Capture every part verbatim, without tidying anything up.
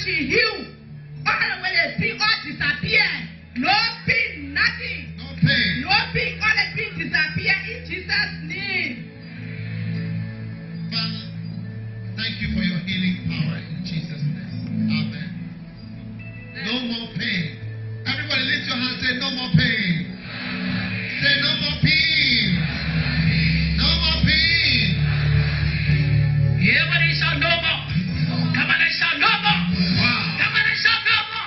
she healed. All the way the pain all disappeared. No pain, nothing. No pain. No pain, all the pain disappear in Jesus' name. Father, thank you for your healing power in Jesus' name. Amen. No more pain. Everybody lift your hand and say no more pain. Say no more pain. No more pain. Everybody shout no more. Come on and shout no more. Wow. Come on and shout no more.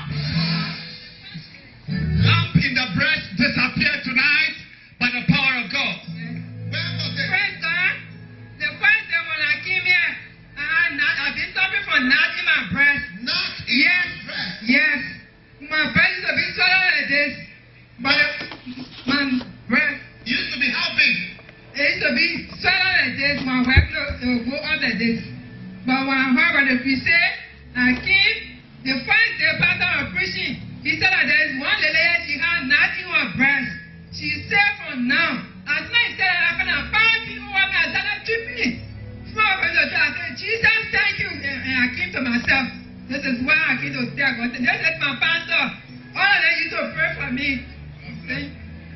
Lump in the breast disappeared tonight by the power of God. Where was it? Praise God. The first day when I came here, uh, not, I've been suffering from knot in my breast. Not in Yes. the breast. Yes. My breast is a bit swollen like this. But my breast, Used to be how big? it used to be swollen like this. My wife will go up like this. But when I heard about the crusade, I came. The first day pastor was preaching, he said that there is one lady here, she had nothing in her breast. She said from now. As soon as he said that, I found people who I started tripping. Small person, I said, Jesus, thank you. And, and I came to myself. This is why I came to stay. I said, this is my pastor. All of them used to pray for me. Okay.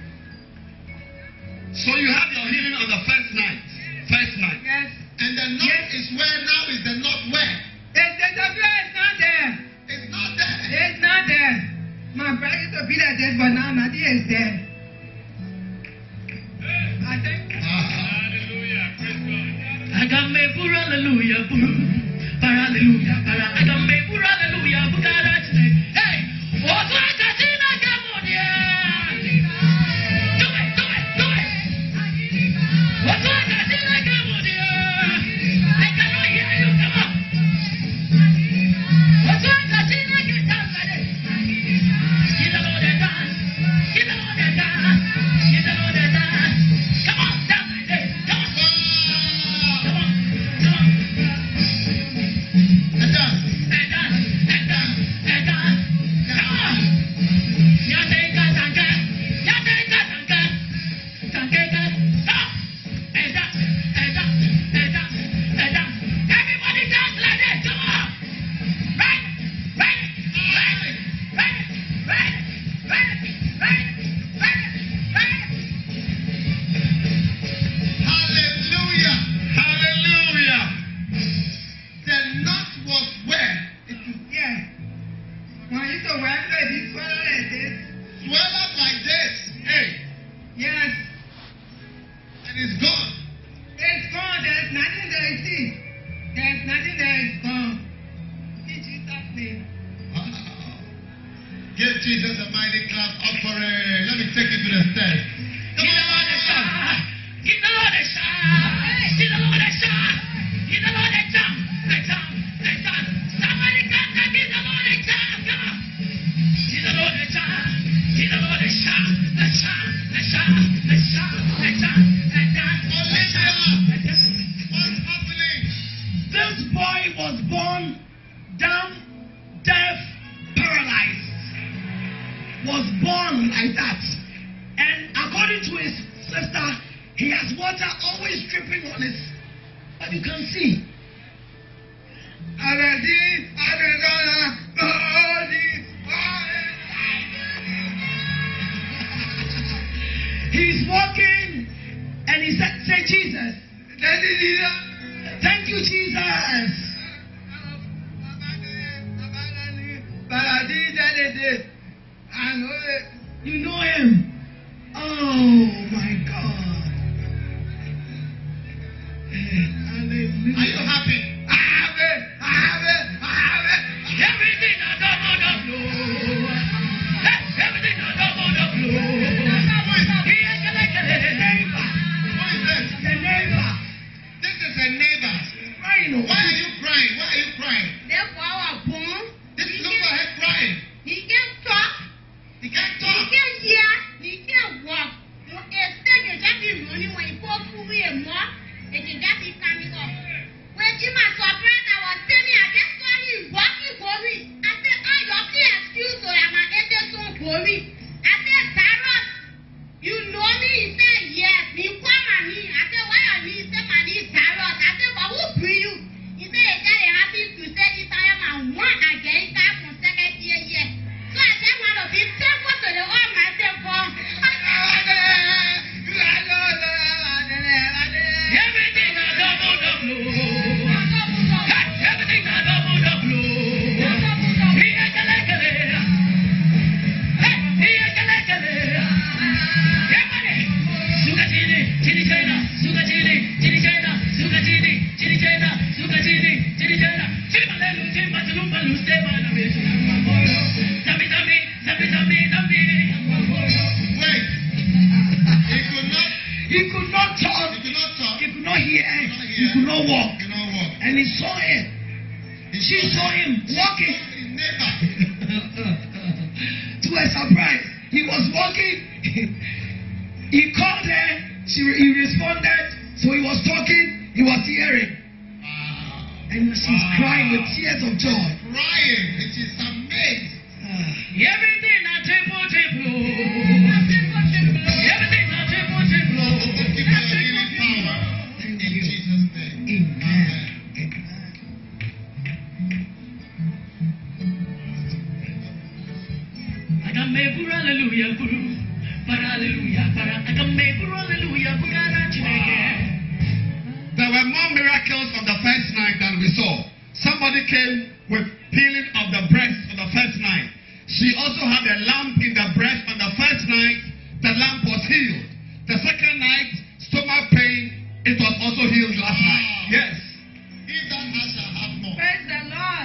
So you have your healing on the first night. First night. Yes. And the knot Yes. is where now is the knot where? It's the W is not there. It's not there. It's not there. My brother used to be like this, but now nothing is there. I think. Hallelujah. Praise God. I got me pura hallelujah, para hallelujah, para. I got me pura hallelujah, para today. Hey, what's like a thing I got on here? Do it, do it, do it. What's like a thing I got on here? I cannot hear you. Come on. What's like a thing I get down like this? She's a Lord and dance. She's a Lord and dance. She's a Lord and dance. Come on, down like this. Come on. Come on. Come on. And done. And dance. And dance. And dance. Come on. Yateka tanka. Yateka tanka. Tankeka. Stop. And dance. And dance. And dance. And dance. Everybody dance like this. Come on. Right. Right. Right. Right. Right. Right. Right. Right. Right. Hallelujah. Hallelujah. The knot was where? Yeah. When I used to work like this, swallow like this. Swell up like this. Hey. Yes. And it's gone. It's gone. There's nothing there. You see. There's nothing there. It's gone. In Jesus' name. Wow. Give Jesus a mighty clap offering. Let me take you to the stairs. Come Give the Lord a on. shout. Give the Lord a shout. Give the Lord a shout. Give the Lord a shout. A shout. A shout. Somebody come and give the Lord a shout. Come on. Give the Lord a shout. Give the Lord a shout. A shout. A shout. A shout. A shout. A shout. A shout. A shout. What's happening? This boy was born dumb, deaf, paralyzed. Was born like that. And according to his sister, he has water always dripping on his. But you can see. He's walking and he said, say Jesus. Thank you, Jesus. You know him. Oh my God. Hallelujah. Are you happy? I have it. I have it. I have it. Everything I don't want to blow. Everything I don't want to blow. He ain't gonna get it. The neighbor. Who is this? The neighbor. This is a neighbor. Crying over. Why are you crying? Why are you crying? Therefore, our born, This look at her crying. he can't talk, He can't he talk. can't hear, he can't walk. Instead, they just be running when you go through a more, they can just be coming up. When Jimmy surprised, I was telling I just saw him walking for me. I said, oh, your please excuse me, I'm an agent for me. I said, Cyrus, you know me? He said, yes. He come at me. I said, why are you? He said, my name is Cyrus. I said, but who bring you? He said, he said, happy to say, if I am a one against could not walk. You know what? And he saw it. She saw him walking. His neighbor. To her surprise, he was walking. He called her. She he responded. So he was talking. He was hearing. Wow. And she's Wow. crying with tears of joy. Crying. It is amazing. Everything I temple, temple. Everything I temple, temple. Thank you for your healing power. In Jesus' name. Amen. I can make it, hallelujah, guru. But hallelujah, but I can make it, hallelujah, but There were more miracles on the first night than we saw. Somebody came with healing of the breast on the first night. She also had a lump in the breast on the first night. The lump was healed. The second night, stomach pain, it was also healed last Wow. night. Yes. He that has shall have more. Praise the Lord.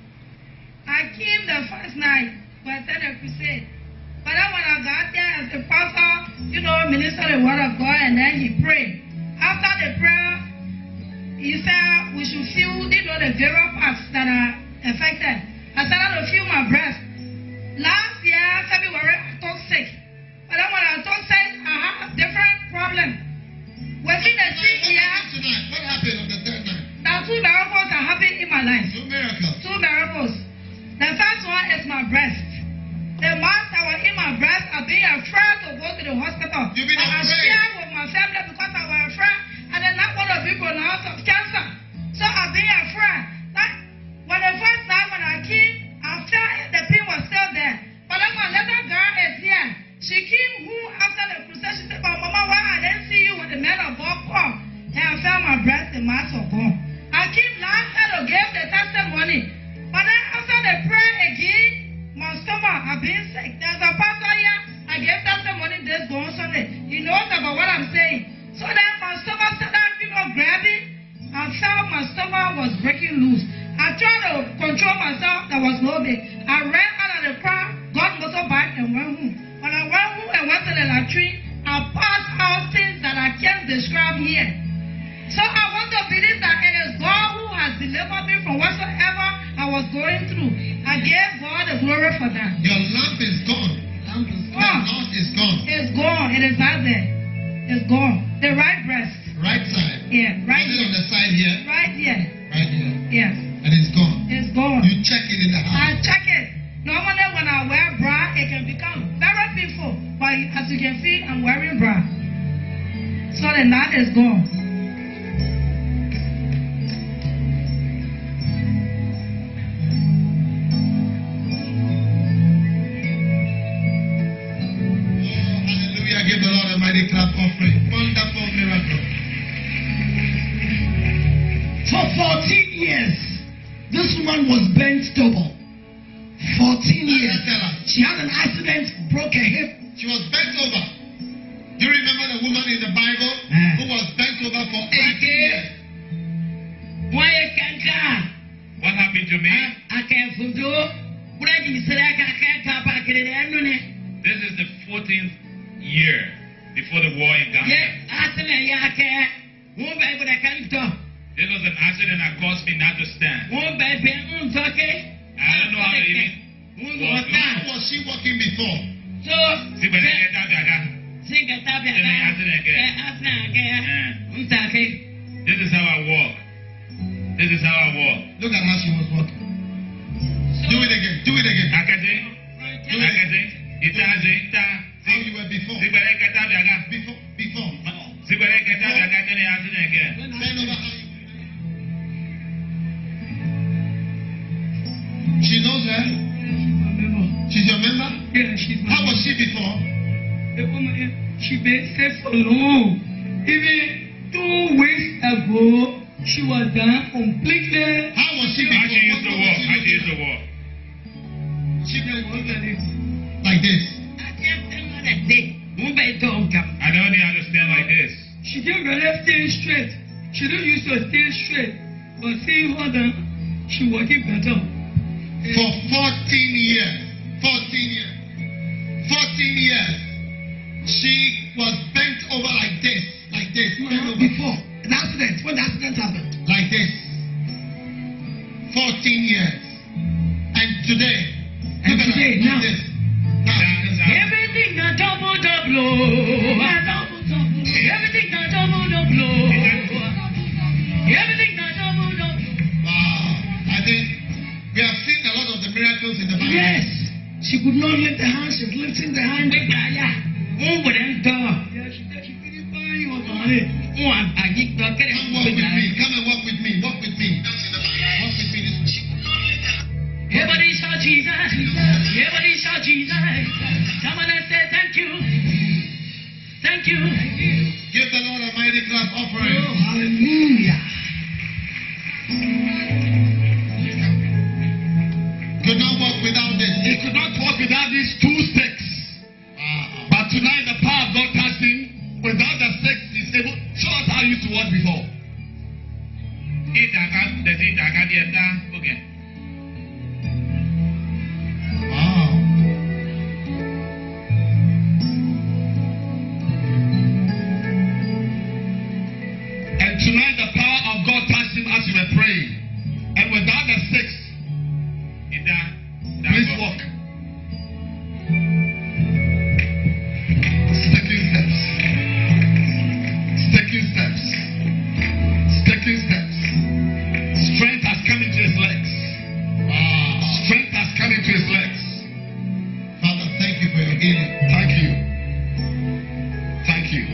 I came the first night to attend a crusade. But then when I got there, as the pastor, you know, ministered the word of God, and then he prayed. After the prayer, he said we should feel, you know, the various parts that are affected. I started to feel my breast. Last year, February, I took sick. But then when I took sick, I had a different problem. Within the six What years, happened tonight? What happened on the third night? now two miracles are happening in my life. Two miracles. Two miracles. The first one is my breast. The month I was in my breast, I've been afraid to go to the hospital. You've been I was afraid? shared with my family because I was afraid. And then not want to be pronounced of cancer. So I've been afraid. Like, when the first time when I came, I felt the pain was still there. But then my little girl is here. She came home after the crusade. She said, but Mama, why I didn't see you when the man of God come? And I felt my breast and mass of God. I came last night to give the testimony. But then after the prayer again, my stomach, I've been sick. There's a pastor here. I gave testimony this going Sunday. He knows about what I'm saying. So then my stomach started, you know, grabbing. I felt my stomach was breaking loose. I tried to control myself. There was no way. I ran out of the car, got motorbike, and went home. When I went home and went to the latrine, I passed out things that I can't describe here. So I want to believe that it is God who has delivered me from whatsoever I was going through. I gave God the glory for that. Your lump is gone. Lump is The knot is gone. It's gone. It is out there. It's gone. The right breast. Right side. Yeah, right Was it on here. the side here? Right here. Right here. Yes. And it's gone. It's gone. You check it in the house. I check it. Normally when I wear bra, it can become very painful. But as you can see, I'm wearing bra. So the knot is gone. Hallelujah. Give the Lord a mighty clap offering. Wonderful miracle. For fourteen years, this woman was bent double. fourteen Let years. us tell us. She had an accident, broke her hip. She was bent over. Do you remember the woman in the Bible Eh. who was bent over for eight years? Why can't I? What happened to me? I can't do. What I can say, I can't tap I can do. This is the fourteenth year before the war in Ghana. Yeah, accident, yeah, I can't. One baby, I can't talk. This was an accident that caused me not to stand. One baby, I'm talking. I don't know how to even One walk. How was she walking before? So, See, but I get that, I got. sing a tap, Then I accident again. accident, again. Eh. I'm talking. This is how I walk. This is how I walk. Look at how she was walking. Do it again. Do it again. Akate, Do it again. akate, itaze, ita. How you were before. See, but I get that, I got. Before. Before. See, but I get that, I got. Then I accident again. Bend over how you. She knows her. She's your member. Yeah, she's my How was she before? The woman, she been sick for long. Even two weeks ago, she was done completely. How was she before? How she used to What walk. was How she used to walk. She been Look at it. like this. I can't tell her that day. One by don't come. I don't even understand like this. She didn't really stay straight. She didn't used to stay straight. But see her done, she walking better. For fourteen years. fourteen years. fourteen years. She was bent over like this. Like this. Bent over. Before, An accident. When the accident happened. Like this. fourteen years. And today. And look at today, that, now. like this. Now, Everything na double double. Everything na double double. Everything na double double. wow. I think we have seen a lot of the miracles in the Bible. Yes. She could not lift the hand. She was lifting the hand. Wọ́n wò lẹ́ ń tọ́. Wọ́n àgbàyí gbọ́ kẹ́lẹ́ Come walk with me. Come and walk with me. Walk with me. Walk with me. Everybody shout Jesus. Everybody shout Jesus. Someone else say thank you. Thank you. Give the Lord a mighty clap offering. Oh, hallelujah. Could not walk without this. He could not walk without these two sticks. Wow. But tonight the power of God touched him. Without the sticks, he's able. Show us how he used to walk before. Ìdàkà dẹ̀sí ìdàkà díẹ̀ dá òkè. Wow. And tonight the power of God touched him as you were praying. And without the sticks, Ìdá please dàgbọ̀. walk. Stepping steps. Stepping steps. Stepping steps. Strength has come into his legs. Wow. Strength has come into his legs. Father, thank you for your healing. Thank you. Thank you.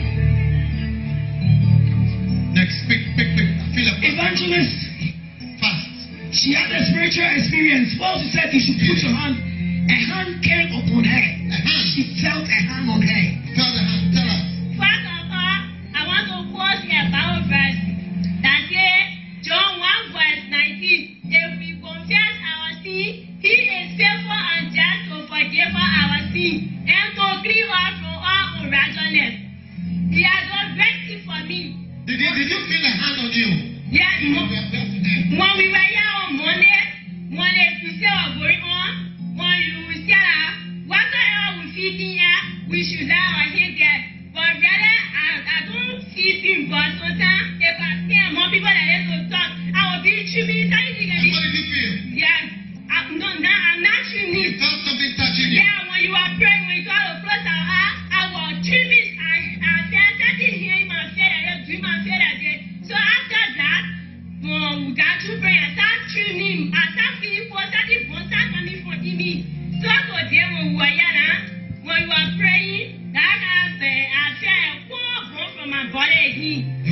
Next, quick, quick, quick. Feel a Evangelist, fast. she had a spiritual experience. Well, she said you should put your hand. A hand came upon her. A hand. She felt a hand on her. Tell the hand. Tell us. First of all, I want to quote a Bible verse that says, John one verse nineteen, if we confess our sin, he is faithful and just to forgive our sin and to clean us from all unrighteousness. He has done great things for me. Did you, did you feel a hand on you? Yes, You mo- were blessed in hand. when we were here on Monday, when they could say our going on, when you say that whatever we feed in here, we should have our head there. But brother, I, I don't see him, but sometimes if I see more people that they to talk, I will be tripping. And what did you feel? Yes, I'm not now. I'm not You tripping. felt something touching you. Yeah, when you are praying, when you try to close our eyes, I was tripping. I, I said, started hearing my fear that they do my fear that they. So after that, um, we got to pray. I started tuning. I started feeling for started born, started coming from me. So today when we were here now, when we were praying, that uh, I felt a cold bone from my body again.